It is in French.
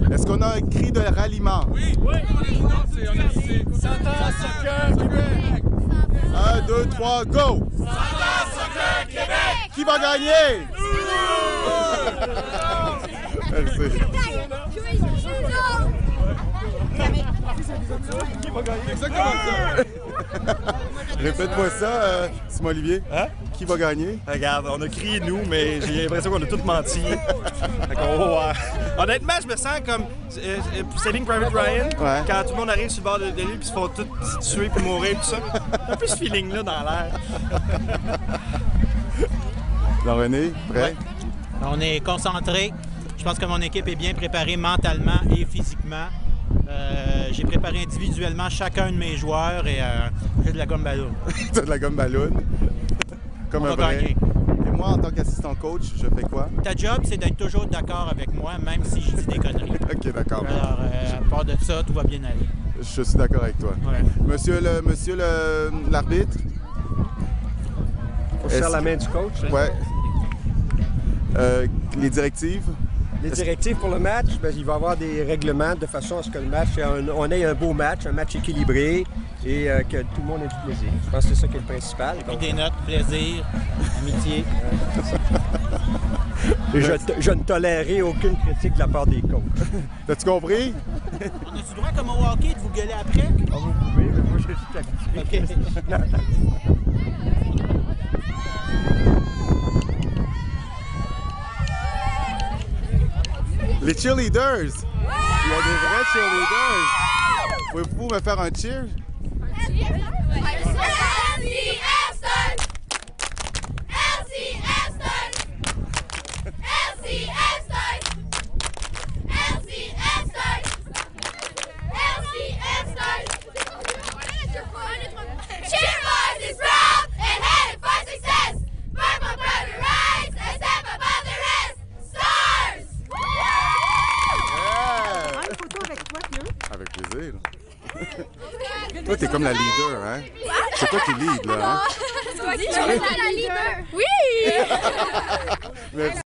Est-ce qu'on a un cri de ralliement? Oui, oui, c'est Santa Soccer Québec! 1, 2, 3, go! Santa Soccer Québec! Qui va gagner? Merci. Qui va gagner? Exactement ça! Répète-moi ça, Simon Olivier. Hein? Qui va gagner? Regarde, on a crié nous, mais j'ai l'impression qu'on a tous menti. Fait qu'on va voir. Honnêtement, je me sens comme Saving Private Ryan, Ouais. quand tout le monde arrive sur le bord de l'île puis se font tous tuer puis mourir tout ça. Un peu ce feeling-là dans l'air. Jean-René, prêt? Ouais. On est concentré. Je pense que mon équipe est bien préparée mentalement et physiquement. J'ai préparé individuellement chacun de mes joueurs et j'ai de la gomme ballon. T'as de la gomme ballon. Comme On un va vrai. gagner. Et moi, en tant qu'assistant coach, je fais quoi? Ta job, c'est d'être toujours d'accord avec moi, même si je dis des conneries. Ok, d'accord. Alors, à part de ça, tout va bien aller. Je suis d'accord avec toi. Ouais. Monsieur l'arbitre? On serre la main du coach. Hein? Ouais. Les directives? Les directives pour le match, ben, il va y avoir des règlements de façon à ce que le match, on ait un beau match, un match équilibré et que tout le monde ait du plaisir. Je pense que c'est ça qui est le principal. Puis des notes, plaisir, amitié. Et je ne tolérerai aucune critique de la part des coachs. T'as-tu compris? On a-tu droit, comme au hockey, de vous gueuler après? Ah, vous pouvez, mais moi je suis habitué. OK. Les cheerleaders! Il y a des vrais cheerleaders! Pouvez-vous me faire un cheer? Avec plaisir. Toi, t'es comme la leader, hein? C'est toi qui lead, là, hein? C'est toi qui es la leader. Oui! Merci.